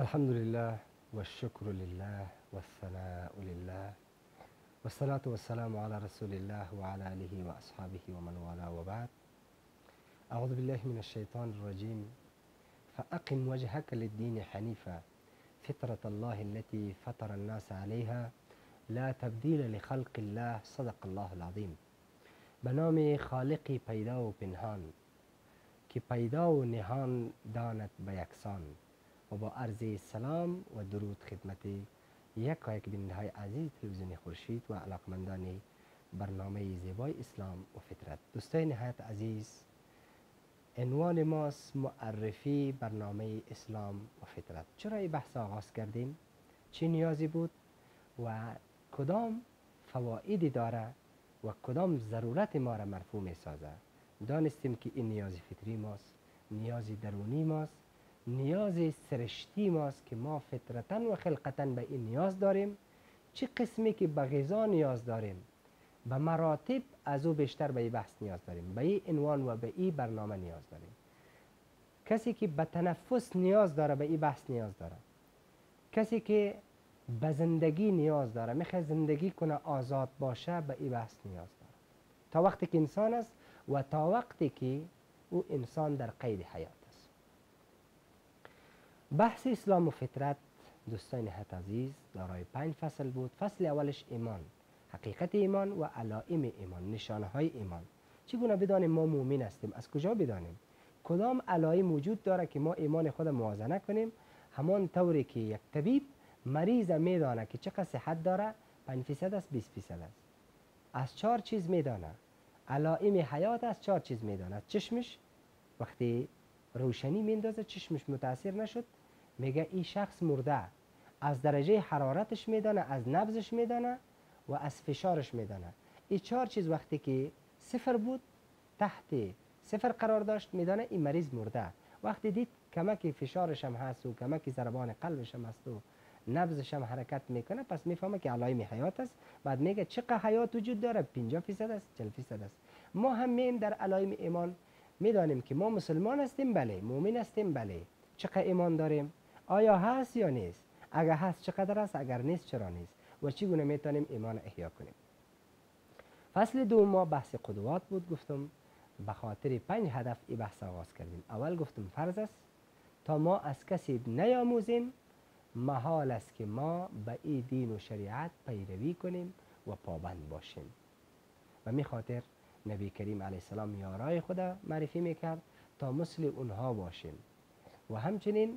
الحمد لله والشكر لله والثناء لله والصلاة والسلام على رسول الله وعلى آله وأصحابه ومن والاه وبعد. أعوذ بالله من الشيطان الرجيم. فأقم وجهك للدين حنيفا فطرة الله التي فطر الناس عليها لا تبدیل لخلق الله صدق الله العظیم. به نام خالقی پیدا و پنهان که پیدا و نهان داند به یکسان، و با عرض سلام و درود خدمت یک بیننده های عزیز تلویزیون خورشید و علاقمندان برنامه زیبای اسلام و فطرت. دوستان نهایت عزیز، عنوان ماست معرفی برنامه اسلام و فطرت. چرا این بحث آغاز کردیم؟ چه نیازی بود و کدام فوائدی داره و کدام ضرورت ما را مرفوع می سازه؟ دانستیم که این نیاز فطری ماست، نیاز درونی ماست، نیاز سرشتی ماست که ما فطرتا و خلقتا به این نیاز داریم. چه قسمی که به غذا نیاز داریم، به مراتب از او بیشتر به این بحث نیاز داریم، به این عنوان و به این برنامه نیاز داریم. کسی که به تنفس نیاز داره به این بحث نیاز داره. کسی که به زندگی نیاز داره، میخواد زندگی کنه آزاد باشه، به این بحث نیاز داره. تا وقتی که انسان است و تا وقتی که او انسان در قید حیات است. بحث اسلام و فطرت دوستان نهایت عزیز دارای 5 فصل بود. فصل اولش ایمان، حقیقت ایمان و علائم ایمان، نشانه های ایمان. چگونه بدانیم ما مؤمن هستیم؟ از کجا بدانیم؟ کدام علائم وجود داره که ما ایمان خود موازنه کنیم؟ همان طوری که یک طبیب مریض میدانه که چقدر صحت داره، 5% است، 20% است. از 4 چیز میدانه. علائم حیات از 4 چیز میدانه. چشمش وقتی روشنی میندازه چشمش متاثر نشد، میگه این شخص مرده. از درجه حرارتش میدانه، از نبضش میدانه و از فشارش میدانه. این 4 چیز وقتی که 0 بود، تحت 0 قرار داشت، میدانه این مریض مرده. وقتی دید کمک فشارش هم هست و کمک ضربان قلبش هم هست و نبضش هم حرکت میکنه، پس میفهمه که علائم حیات است. بعد میگه چقدر حیات وجود داره؟ 50% است، 40% است. ما هم میم در علائم ایمان میدانیم که ما مسلمان هستیم، بله. مؤمن هستیم، بله. چقدر ایمان داریم؟ آیا هست یا نیست؟ اگر هست چقدر است؟ اگر نیست چرا نیست؟ و چگونه میتونیم ایمان احیا کنیم؟ فصل دوم ما بحث قدوات بود. گفتم به خاطر 5 هدف این بحث آغاز کردیم. اول گفتم فرض است تا ما از کسی نیاموزیم، محال است که ما به این دین و شریعت پیروی کنیم و پابند باشیم. و می خاطر نبی کریم علیه السلام یارای خدا معرفی میکرد تا مثل اونها باشیم. و همچنین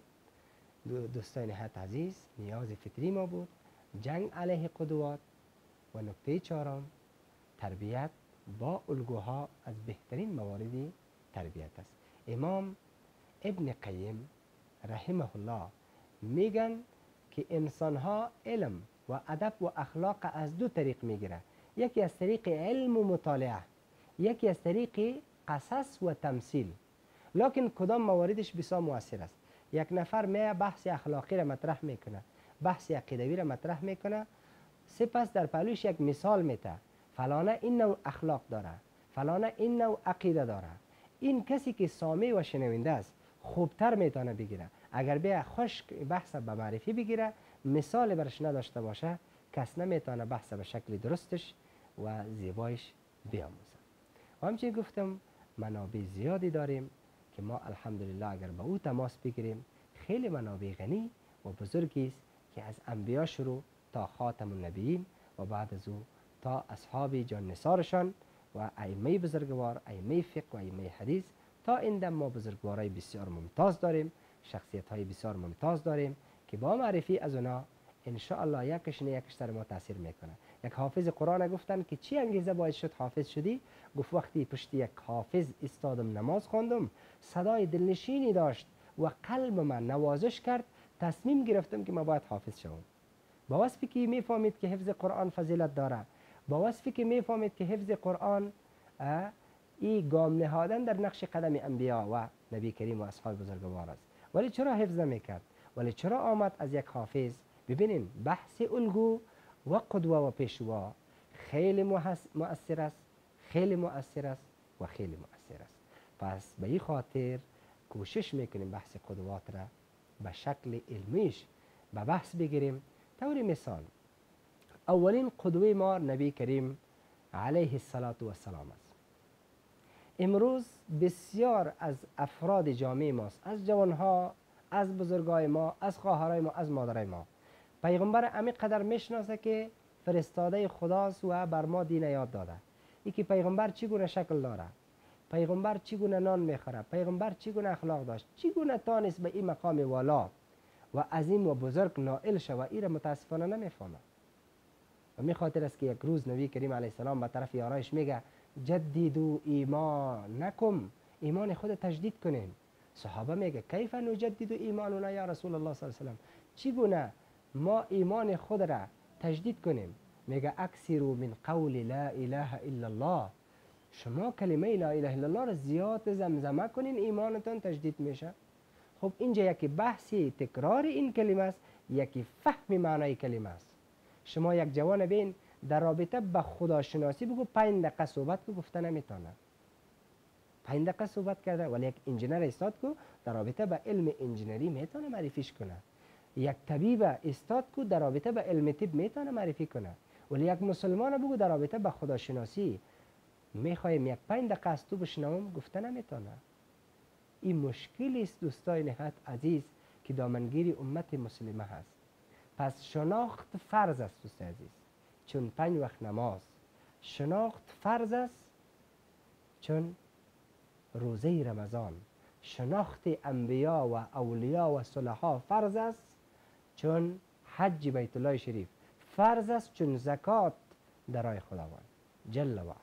دوستان نهایت عزیز، نیاز فطری ما بود جنگ علیه قدوات. و نکته 4 تربیت با الگوها از بهترین موارد تربیت است. امام ابن قیم رحمه الله میگن که انسان ها علم و ادب و اخلاق از 2 طریق میگیره. یکی از طریق علم و مطالعه، یکی از طریق قصص و تمثیل. لکن کدام مواردش بسیار مؤثر است. یک نفر می بحث اخلاقی را مطرح میکنه، بحث عقیدوی را مطرح میکنه، سپس در پهلوش یک مثال میته، فلانه این نوع اخلاق داره، فلانه این نوع عقیده داره. این کسی که سامع و شنونده است خوبتر میتونه بگیره. اگر بیا خشک بحث به معرفی بگیره، مثال برش نداشته باشه، کس نمیتونه بحث به شکل درستش و زیبایش بیاموزه. و همچنین گفتم منابع زیادی داریم که ما الحمدلله اگر به او تماس بگیریم، خیلی منابع غنی و بزرگی است که از انبیا شروع تا خاتم النبیین و بعد از او تا اصحاب جان نثارشان و ائمه بزرگوار، ائمه فقه و ائمه حدیث تا این دم ما بزرگوارای بسیار ممتاز داریم، شخصیت های بسیار ممتاز داریم که با معرفی از اونا ان شاء الله یکش نه یکش در ما تاثیر میکنه. یک حافظ قرآن گفتن که چی انگیزه باعث شد حافظ شدی؟ گفت وقتی پشت یک حافظ استادم نماز خواندم، صدای دلنشینی داشت و قلب من نوازش کرد، تصمیم گرفتم که ما باید حافظ شوم. با وصفی که میفهمید که حفظ قرآن فضیلت داره، با وصفی که میفهمید که حفظ قرآن ای گام نهادن در نقش قدم انبیا و نبی کریم و اصحاب بزرگوار است. ولی چرا حفظ نمیکرد؟ ولی چرا آمد از یک حافظ؟ ببینین بحث الگو و قدوه و پیشوا خیلی مؤثر است، خیلی مؤثر است و خیلی مؤثر است. پس به این خاطر کوشش میکنیم بحث قدوات را به شکل علمیش به بحث بگیریم. طور مثال اولین قدوه ما نبی کریم علیه السلام است. امروز بسیار از افراد جامعه ماست، از جوانها، از بزرگای ما، از خواهرای ما، از مادرای ما، پیغمبر عمیق قدر میشناسه که فرستاده خداست و بر ما دین یاد داده. ای که پیغمبر چگونه شکل داره، پیغمبر چگونه نان میخوره، پیغمبر چگونه اخلاق داشت، چگونه تانست به این مقام والا و عظیم و بزرگ نائل شود، این را متاسفانه نمیفهمه. و می خاطر است که یک روز نبی کریم علیه السلام به طرف یارایش میگه جدیدو ایمانکم، ایمان خود تجدید کنین. صحابه میگه کیف نجدد ایماننا یا رسول الله صلی الله علیه و سلم، چگونه ما ایمان خود را تجدید کنیم؟ میگه اکثروا من قول لا اله الا الله، شما کلمه لا اله الا الله را زیاد زمزمه کنین ایمانتان تجدید میشه. خب اینجا یکی بحثی تکرار این کلمه است، یکی فهم معنای کلمه است. شما یک جوان بین در رابطه به خداشناسی بگو 5 دقیقه صحبت کو، گفته نمیتونه. 5 دقیقه صحبت کرده، ولی یک انجینر استاد کو در رابطه به علم انجینری میتونه معرفیش کنه. یک طبیب استاد کو در رابطه به علم طب میتونه معرفی کنه، ولی یک مسلمان بگو در رابطه به خداشناسی میخوایم یک 5 دقیقه از تو بشنوم، گفته نمیتونه. این مشکلی است دوستای نهایت عزیز که دامنگیری امت مسلمه هست. پس شناخت فرض است دوستای عزیز، چون 5 وقت نماز. شناخت فرض است چون روزه رمضان. شناخت انبیا و اولیا و صلحا فرض است چون حج بیت الله شریف. فرض است چون زکات در راه خداوند جل و علا.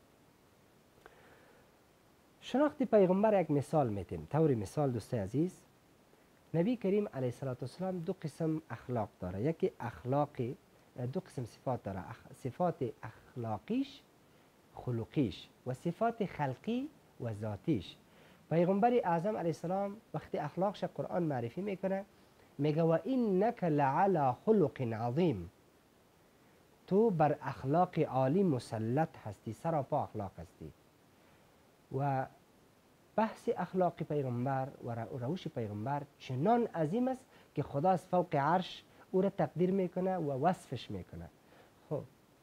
شناخت پیغمبر یک مثال میتیم. طور مثال دوستای عزیز، نبی کریم علیه السلام 2 قسم اخلاق داره. یکی اخلاقی، 2 قسم صفات داره، صفات اخلاقیش خلقیش و صفات خلقی و ذاتیش. پیغمبر اعظم علیه السلام وقتی اخلاقش قرآن معرفی میکنه میگه و اینک لعلی خلق عظیم، تو بر اخلاق عالی مسلط هستی، سراپا اخلاق هستی. و بحث اخلاق پیغمبر و روش پیغمبر چنان عظیم است که خدا از فوق عرش او را تقدیر میکنه و وصفش میکنه. خب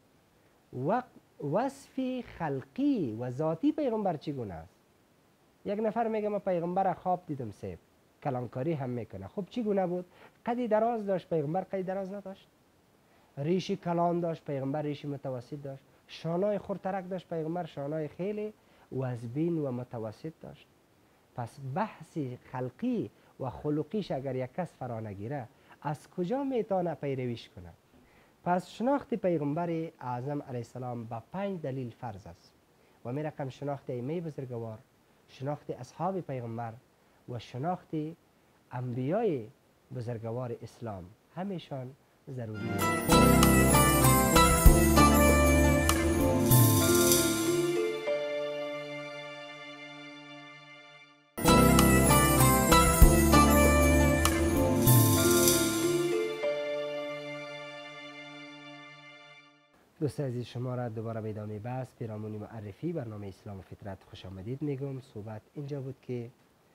وصف خلقی و ذاتی پیغمبر چگونه است؟ یک نفر میگه ما پیغمبر خواب دیدم سیب، کلانکاری هم میکنه. خب چگونه بود؟ قدی دراز داشت پیغمبر، قدی دراز نداشت. ریشی کلان داشت پیغمبر، ریشی متوسط داشت. شانای خورترک داشت پیغمبر، شانای خیلی وزبین و متوسط داشت. پس بحث خلقی و خلقیش اگر یک کس فرا نگیره از کجا میتونه پیرویش کنه؟ پس شناخت پیغمبر اعظم علیه السلام با 5 دلیل فرض است و می رقم شناخت ائمه بزرگوار، شناخت اصحاب پیغمبر و شناخت انبیای بزرگوار اسلام همیشان ضروری است. دوستان عزیز، شما را دوباره به ادامه بحث پیرامون معرفی برنامه اسلام و فطرت خوش آمدید میگم. صحبت اینجا بود که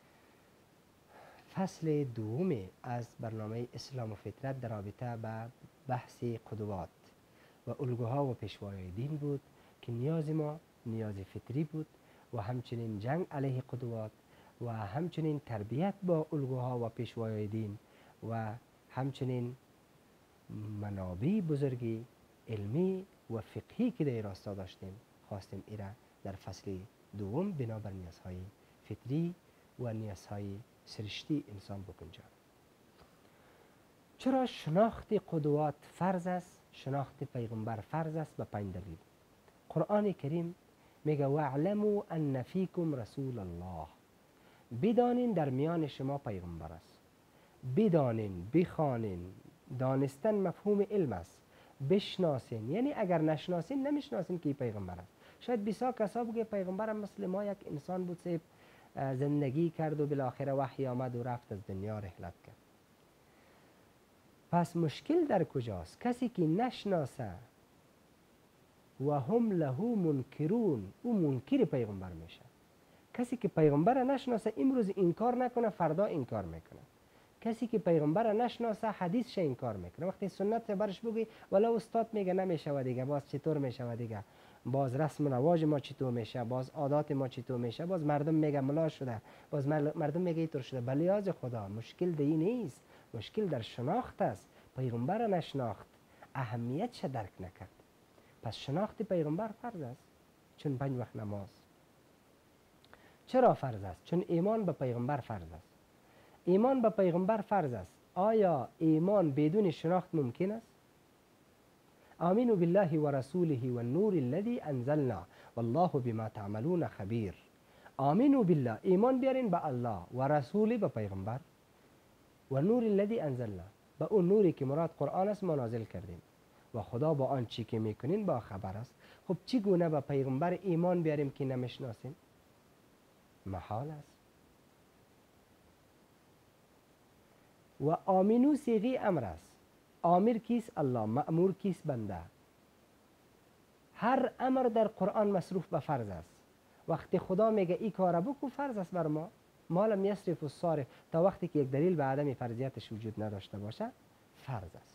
فصل دوم از برنامه اسلام و فطرت در رابطه به بحث قدوات و الگوها و پیشوای دین بود که نیاز ما نیاز فطری بود و همچنین جنگ علیه قدوات و همچنین تربیت با الگوها و پیشوای دین و همچنین منابع بزرگی علمی و فقهی که در راستا داشتیم خواستیم ایره در فصل دوم بنابر نیازهای فطری و نیازهای سرشتی انسان بگنجانیم. چرا شناخت قدوات فرض است؟ شناخت پیغمبر فرض است به 5 دلیل. قرآن کریم میگه واعلموا ان فیکم رسول الله، بدانین در میان شما پیغمبر است. بدانین، بخوانین. دانستن مفهوم علم است. بشناسین، یعنی اگر نشناسین نمیشناسین که پیغمبر است. شاید بسیار کسا بگه پیغمبر مثل ما یک انسان بود، سیب زندگی کرد و بالاخره وحی آمد و رفت از دنیا رحلت کرد. پس مشکل در کجاست؟ کسی که نشناسه و هم له منکرون، او منکر پیغمبر میشه. کسی که پیغمبر نشناسه امروز انکار نکنه فردا انکار میکنه. کسی که پیغمبر را نشناسه حدیثش انکار میکنه. وقتی سنت برش بگی ولی استاد میگه نمیشه و دیگه، باز چطور میشه و دیگه، باز رسم و رواج ما چطور میشه، باز عادات ما چطور میشه، باز مردم میگه ملا شده، باز مردم میگه اینطور شده. بله یاز خدا، مشکل دی نیست، مشکل در شناخت است. پیغمبر را نشناخت، اهمیتش درک نکرد. پس شناخت پیغمبر فرض است. چون 5 وقت نماز. چرا فرض است؟ چون ایمان به پیغمبر فرض است. ایمان به پیغمبر فرض است. آیا ایمان بدون شناخت ممکن است؟ آمینو بالله و رسوله و النور الذی انزلنا والله بما تعملون خبیر. آمینو بالله، ایمان بیارین به الله و رسول، به پیغمبر، و نور الذی انزلنا، به اون نوری که مراد قرآن است ما نازل کردیم، و خدا با آن چی که میکنین با خبر است. خب چگونه به پیغمبر ایمان بیاریم که نمیشناسیم؟ محال است. و آمینو صیغه امر است. آمر کیست؟ الله. مأمور کیست؟ بنده. هر امر در قرآن مصروف به فرض است. وقتی خدا میگه این کار بکن، فرض است بر ما. ما لم یصرف الصارف، تا وقتی که یک دلیل به عدم فرضیتش وجود نداشته باشه فرض است.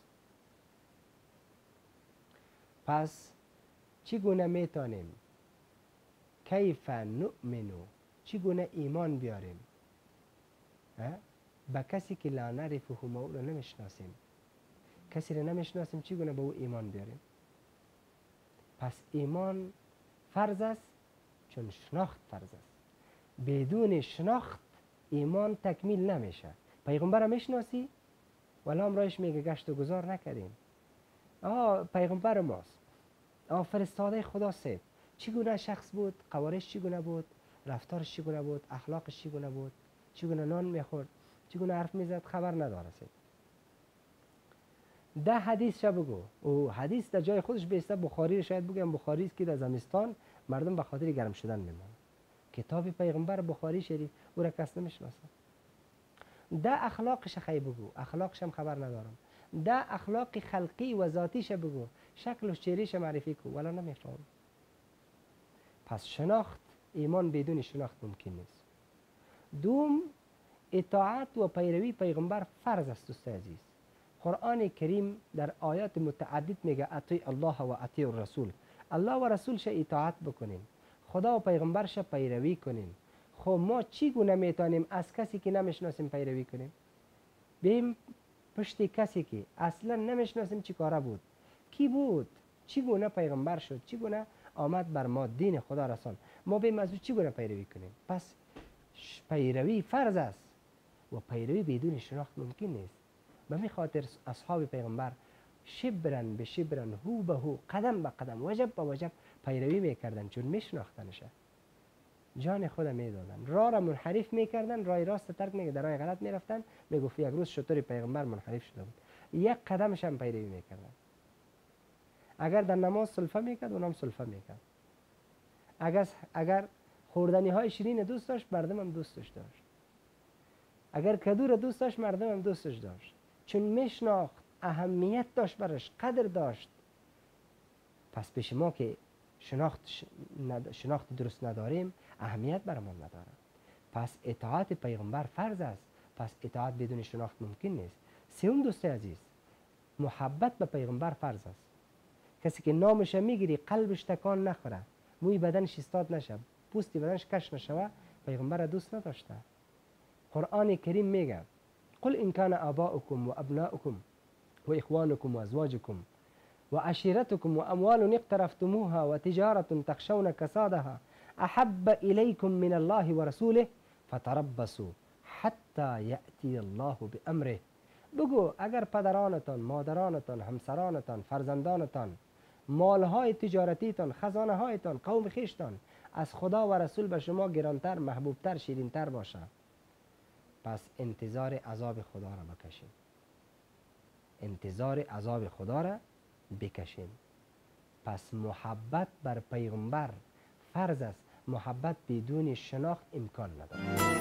پس چگونه میتونیم کیف نؤمنو، چگونه ایمان بیاریم به کسی که لا نعرفه، ما او را نمیشناسیم؟ کسی را نمیشناسیم چگونه به او ایمان بیاریم؟ پس ایمان فرض است چون شناخت فرض است. بدون شناخت ایمان تکمیل نمیشه. پیغمبر را میشناسی ولی امرایش میگه گشت و گذار نکردیم. پیغمبر ماست، فرستاده خدا سید. چگونه شخص بود؟ قوارش چگونه بود؟ رفتارش چگونه بود؟ اخلاقش چگونه بود؟ چگونه نان میخورد؟ چگونه حرف میزد؟ خبر نداره سید. 10 حدیث شو بگو. او حدیث در جای خودش بیسته. بخاری شاید بگم بخاری است که در زمستان مردم به خاطر گرم شدن میمونن. کتاب پیغمبر بخاری شریف او را کس نمیشناسه. 10 اخلاقش خیلی بگو. اخلاقش هم خبر ندارم. 10 اخلاق خلقی و ذاتیش بگو. شکل و چهرهش معرفی کو ولی نمیفهم. پس شناخت، ایمان بدون شناخت ممکن نیست. دوم، اطاعت و پیروی پیغمبر فرض است دوست عزیز. قرآن کریم در آیات متعدد میگه اطیع الله و اطیع الرسول. الله و رسولش اطاعت بکنین، خدا و پیغمبرش پیروی کنین. خب ما چگونه میتونیم از کسی که نمیشناسیم پیروی کنیم؟ بیم پشت کسی که اصلا نمیشناسیم چی کاره بود، کی بود، چگونه پیغمبر شد، چگونه آمد بر ما دین خدا رسان، ما بیم از او چگونه پیروی کنیم؟ پس پیروی فرض است و پیروی بدون شناخت ممکن نیست. به می خاطر اصحاب پیغمبر شبرن به شبرن، هو به هو، قدم به قدم، وجب به وجب پیروی میکردن، چون میشناختنشه. جان خود میدادن، راه را منحرف میکردن، راه راست ترک میکردن، در راه غلط میرفتن. میگفت یک روز شطور پیغمبر منحرف شده بود، یک قدمش هم پیروی میکردن. اگر در نماز سلفه میکرد اونم سلفه میکرد. اگر خوردنی های شیرین دوست داشت مردم هم دوستش داشت. اگر کدو را دوست داشت مردم هم دوستش داشت، چون میشناخت، اهمیت داشت برش، قدر داشت. پس پیش ما که شناخت درست نداریم اهمیت برمان نداره. پس اطاعت پیغمبر فرض است. پس اطاعت بدون شناخت ممکن نیست. سوم دوست عزیز، محبت به پیغمبر فرض است. کسی که نامش میگیری قلبش تکان نخوره، موی بدنش استاد نشه، پوستی بدنش کش نشوه، پیغمبر را دوست نداشته. قرآن کریم میگه قل ان کان آباؤکم و ابناؤکم و اخوانکم و ازواجکم و عشیرتکم و اموال اقترفتموها و تجارت تخشون کسادها احب الیکم من الله و رسوله فتربصوا حتی یأتی الله بامره. بگو اگر پدرانتان، مادرانتان، همسرانتان، فرزندانتان، مالهای تجارتیتان، خزانه هایتان، قوم خیشتان از خدا و رسول به شما گرانتر، محبوبتر، شیرینتر باشه، پس انتظار عذاب خدا را بکشیم. انتظار عذاب خدا را بکشیم. پس محبت بر پیغمبر فرض است. محبت بدون شناخت امکان ندارد.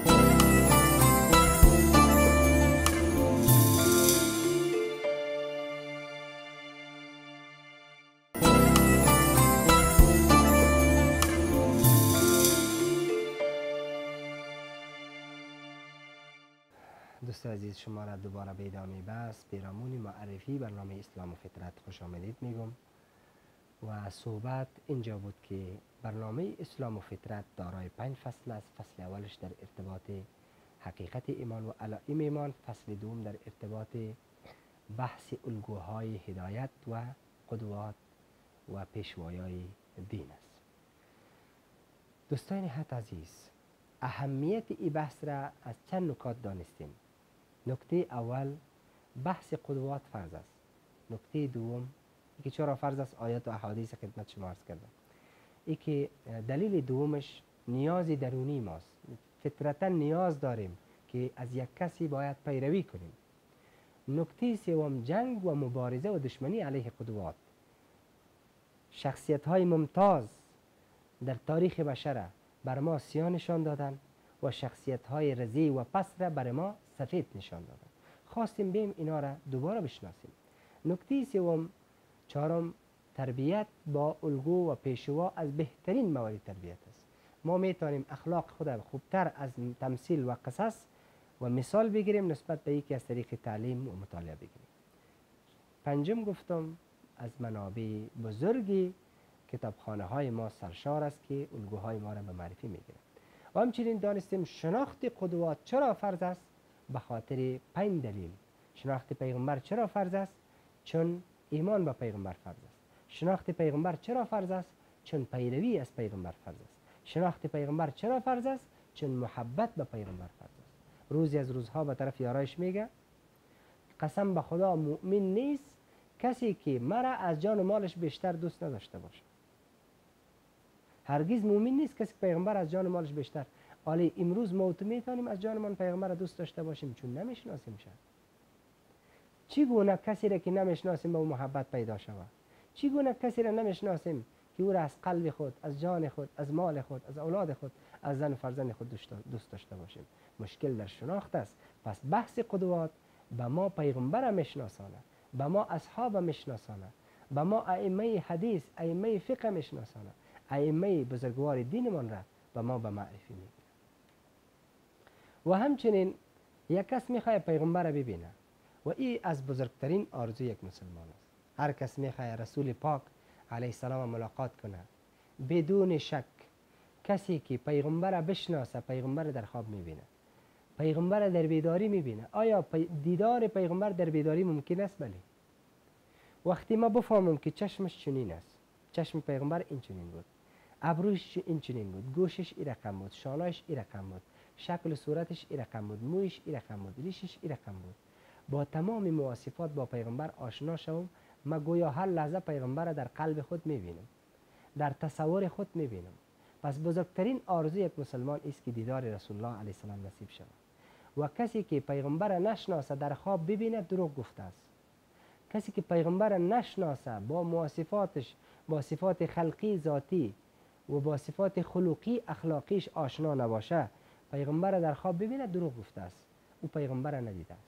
دوستان عزیز، شما را دوباره به ادامه بحث پیرامون معرفی برنامه اسلام و فطرت خوش آمدید میگم و صحبت اینجا بود که برنامه اسلام و فطرت دارای 5 فصل است. فصل اولش در ارتباط حقیقت ایمان و علائم ایمان، فصل دوم در ارتباط بحث الگوهای هدایت و قدوات و پیشوایای دین است. دوستان نهایت عزیز، اهمیت این بحث را از چند نکات دانستیم. نکته اول بحث قدوات فرض است. نکته دوم که چرا فرض است، آیات و احادیث خدمت شما عرض کردم. ای که دلیل دومش نیاز درونی ماست. فطرتا نیاز داریم که از یک کسی باید پیروی کنیم. نکته سوم جنگ و مبارزه و دشمنی علیه قدوات. شخصیت های ممتاز در تاریخ بشر بر ما سیاه نشان دادن و شخصیت های رضی و پست را بر ما سفید نشان دادن. خواستیم بیم اینا را دوباره بشناسیم. نکته سوم چهارم تربیت با الگو و پیشوا از بهترین موارد تربیت است. ما میتونیم اخلاق خود خوبتر از تمثیل و قصص و مثال بگیریم نسبت به یکی از طریق تعلیم و مطالعه بگیریم. پنجم گفتم از منابع بزرگی کتابخانه های ما سرشار است که الگوهای ما را به معرفی میگیره. و همچنین دانستیم شناخت قدوات چرا فرض است؟ به خاطر 5 دلیل. شناخت پیغمبر چرا فرض است؟ چون ایمان به پیغمبر فرض است. شناخت پیغمبر چرا فرض است؟ چون پیروی از پیغمبر فرض است. شناخت پیغمبر چرا فرض است؟ چون محبت به پیغمبر فرض است. روزی از روزها به طرف یارایش میگه قسم به خدا مؤمن نیست کسی که مرا از جان و مالش بیشتر دوست نداشته باشه. هرگز مؤمن نیست کسی که پیغمبر از جان و مالش بیشتر. ولی امروز ما تو میتونیم از جان من پیغمبر را دوست داشته باشیم چون نمیشناسیم شد. چگونه کسی را که نمیشناسیم به محبت پیدا شود؟ چگونه کسی را نمیشناسیم که او را از قلب خود، از جان خود، از مال خود، از اولاد خود، از زن و فرزند خود دوست داشته باشیم؟ مشکل در شناخت است. پس بحث قدوات به ما پیغمبر میشناسانه، به ما اصحاب میشناسانه، به ما ائمه حدیث، ائمه فقه میشناسانه، ائمه بزرگوار دینمان را به ما به معرفی میگیره. و همچنین یک کس میخواد پیغمبر را ببینه و این از بزرگترین آرزوی یک مسلمان است. هر کس میخواد رسول پاک علیه السلام ملاقات کنه بدون شک کسی که پیغمبر را بشناسه پیغمبر در خواب میبینه، پیغمبر در بیداری میبینه. آیا دیدار پیغمبر در بیداری ممکن است؟ بله. وقتی ما بفهمم که چشمش چنین است، چشم پیغمبر این چنین بود، ابروش این چنین بود، گوشش این رقم بود، شانهش این رقم بود، شکل و صورتش این رقم بود، مویش این رقم بود، ریشش این رقم بود، با تمام مواصفات با پیغمبر آشنا شوم، ما گویا هر لحظه پیغمبر در قلب خود میبینم، در تصور خود میبینم. پس بزرگترین آرزوی یک مسلمان است که دیدار رسول الله علیه السلام نصیب شود. و کسی که پیغمبر نشناسه در خواب ببینه دروغ گفته است. کسی که پیغمبر نشناسه با مواصفاتش، با صفات خلقی ذاتی و با صفات خلقی اخلاقیش آشنا نباشه، پیغمبر در خواب ببینه دروغ گفته است. او پیغمبر ندیده است.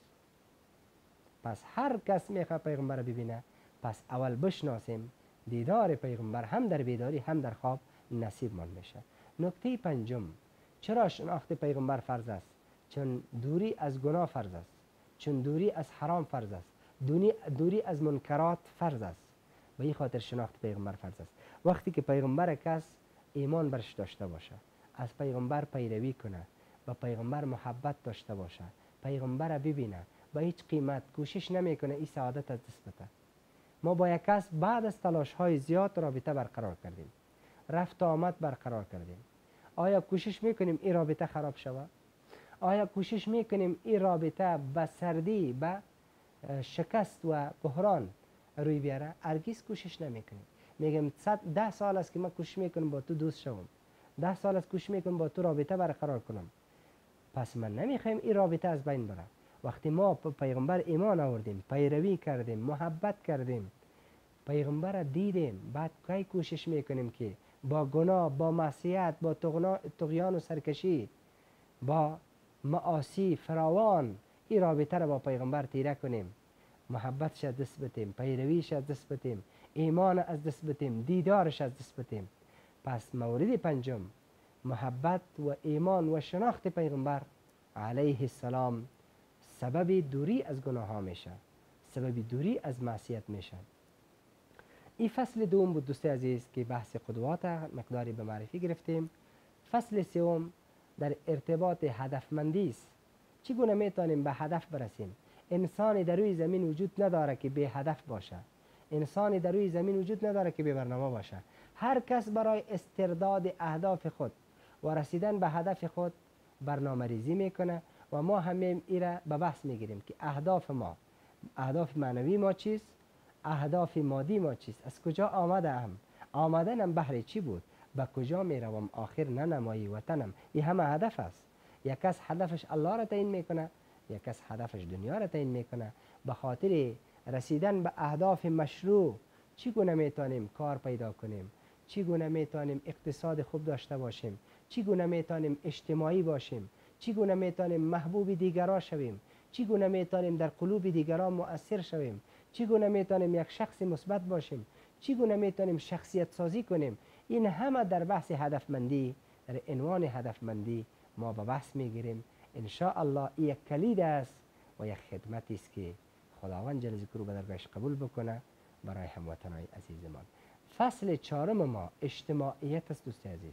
پس هر کس میخواد پیغمبر ببینه، پس اول بشناسیم دیدار پیغمبر هم در بیداری هم در خواب نصیب من میشه. نکته پنجم چرا شناخت پیغمبر فرض است؟ چون دوری از گناه فرض است، چون دوری از حرام فرض است، دوری از منکرات فرض است. به این خاطر شناخت پیغمبر فرض است. وقتی که پیغمبر کس ایمان برش داشته باشه، از پیغمبر پیروی کنه، با پیغمبر محبت داشته باشه، پیغمبر ببینه، با هیچ قیمت کوشش نمیکنه این سعادت از دست بده. ما با یک کس بعد از تلاش های زیاد رابطه برقرار کردیم، رفت و آمد برقرار کردیم. آیا کوشش میکنیم این رابطه خراب شود؟ آیا کوشش میکنیم این رابطه به سردی، به شکست و بحران روی بیاره؟ هرگز کوشش نمیکنیم. میگم 10 سال است که من کوشش میکنم با تو دوست شوم، 10 سال است کوشش میکنم با تو رابطه برقرار کنم. پس من نمیخوایم این رابطه از بین بره. وقتی ما پیغمبر ایمان آوردیم، پیروی کردیم، محبت کردیم، پیغمبر دیدیم، بعد کی کوشش میکنیم که با گناه، با معصیت، با طغیان و سرکشی، با معاصی فراوان این رابطه را با پیغمبر تیره کنیم، محبتش از دست بدیم، پیرویش از دست بدیم، ایمان از دست بدیم، دیدارش از دست بدیم. پس مورد پنجم محبت و ایمان و شناخت پیغمبر علیه السلام سبب دوری از گناه ها میشه، سبب دوری از معصیت میشه. این فصل دوم بود دوست عزیز که بحث قدوات مقداری به معرفی گرفتیم. فصل سوم در ارتباط هدفمندی است. چگونه میتونیم به هدف برسیم؟ انسانی در روی زمین وجود نداره که بی هدف باشه. انسانی در روی زمین وجود نداره که بی برنامه باشه. هر کس برای استرداد اهداف خود و رسیدن به هدف خود برنامه ریزی میکنه و ما همه ایره به بحث میگیریم که اهداف ما، اهداف معنوی ما چیست، اهداف مادی ما چیست، از کجا آمده ام، آمدنم بهر چی بود، به کجا میروم آخر ننمایی وطنم. این همه هدف است. یک کس هدفش الله را تعیین میکنه، یک کس هدفش دنیا را تعیین میکنه. به خاطر رسیدن به اهداف مشروع چگونه میتونیم کار پیدا کنیم، چگونه میتونیم اقتصاد خوب داشته باشیم، چگونه میتونیم اجتماعی باشیم، چگونه میتونیم محبوب دیگران شویم، چگونه میتونیم در قلوب دیگران مؤثر شویم، چگونه میتونیم یک شخص مثبت باشیم، چگونه میتونیم شخصیت سازی کنیم. این همه در بحث هدفمندی، در عنوان هدفمندی ما به بحث میگیریم. ان شاء الله این یک کلید است و یک خدمتی است که خداوند جل ذکره به درگاهش قبول بکنه برای هموطنان عزیزمان. فصل چهارم ما اجتماعیت است دوست عزیز.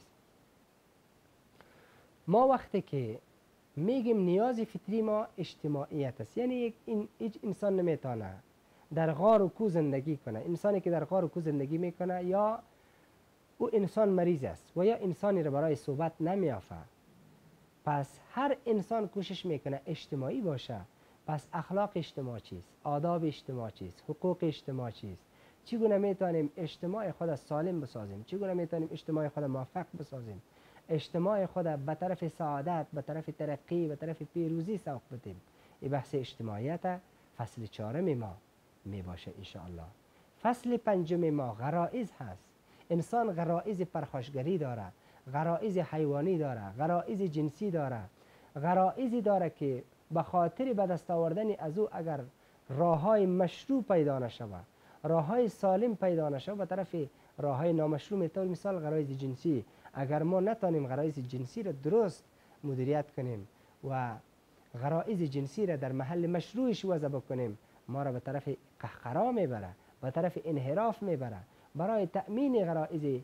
ما وقتی که میگیم نیاز فطری ما اجتماعیت است، یعنی هیچ انسان نمیتونه در غار و کو زندگی کنه. انسانی که در غار و کو زندگی میکنه یا او انسان مریض است و یا انسانی را برای صحبت نمیافه. پس هر انسان کوشش میکنه اجتماعی باشه. پس اخلاق اجتماع چیست؟ آداب اجتماع چیست؟ حقوق اجتماع چیست؟ چگونه میتونیم اجتماع خود سالم بسازیم؟ چگونه میتونیم اجتماع خود موفق بسازیم؟ اجتماع خود به طرف سعادت، به طرف ترقی، به طرف پیروزی سوق بدیم. این بحث اجتماعیت فصل چهارم ما می باشه ان شاء الله. فصل پنجم ما غرایز هست. انسان غرایز پرخاشگری داره، غرایز حیوانی داره، غرایز جنسی داره، غرایزی داره که به خاطر به دست آوردن از او اگر راههای مشروع پیدا نشود، راههای سالم پیدا نشود، به طرف راههای نامشروع میتونه. مثال غرایز جنسی، اگر ما نتانیم غرایز جنسی را درست مدیریت کنیم و غرایز جنسی را در محل مشروعش وضع بکنیم، ما را به طرف قهقرا میبره، به طرف انحراف میبره. برای تأمین غرایز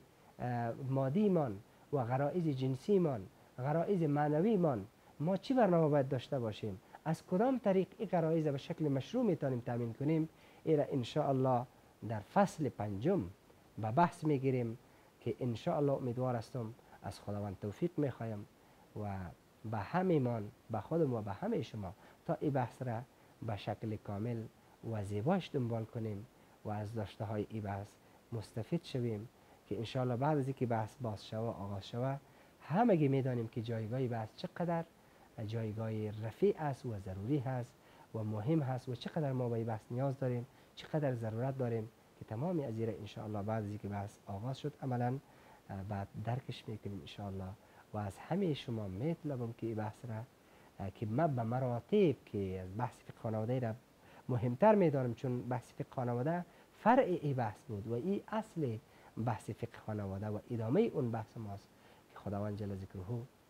مادی من و غرایز جنسی من، غرایز معنوی من، ما چی برنامه باید داشته باشیم؟ از کدام طریق این غرایز به شکل مشروع میتونیم تأمین کنیم؟ ایرا ان شاء الله در فصل پنجم به بحث میگیریم که ان شاء الله امیدوار هستم از خداوند توفیق میخوایم و به همه من، به خودم و به همه شما تا این بحث را به شکل کامل و زیباش دنبال کنیم و از داشته های این بحث مستفید شویم که ان شاء الله بعد از اینکه بحث باز شوه، آغاز شوه، همگی میدانیم که جایگاه بحث چقدر جایگاه رفیع است و ضروری هست و مهم هست و چقدر ما به این بحث نیاز داریم، چقدر ضرورت داریم که تمام از این ان شاء الله بعد از اینکه بحث آغاز شد عملا بعد درکش میکنیم ان شاء الله. و از همه شما میطلبم که این بحث را که ما به مراتب که از بحث فقه خانواده را مهمتر میدانم، چون بحث فقه خانواده فرع این بحث بود و این اصل بحث فقه خانواده و ادامه اون بحث ماست که خداوند جل ذکره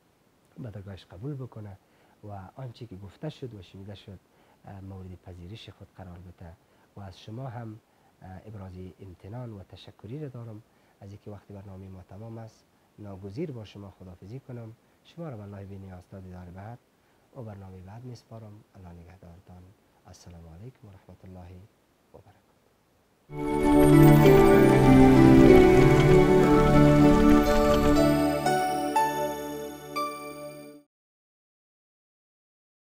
به درگاهش قبول بکنه و آنچه که گفته شد و شنیده شد مورد پذیرش خود قرار بده. و از شما هم ابراز امتنان و تشکری را دارم از اینکه وقتی برنامه ما تمام است ناگزیر با شما خداحافظی کنم. شما را به الله بی نیاز تا دیدار بعد و برنامه بعد میسپارم. الله نگهدارتان. السلام علیکم و رحمت الله و برکاته.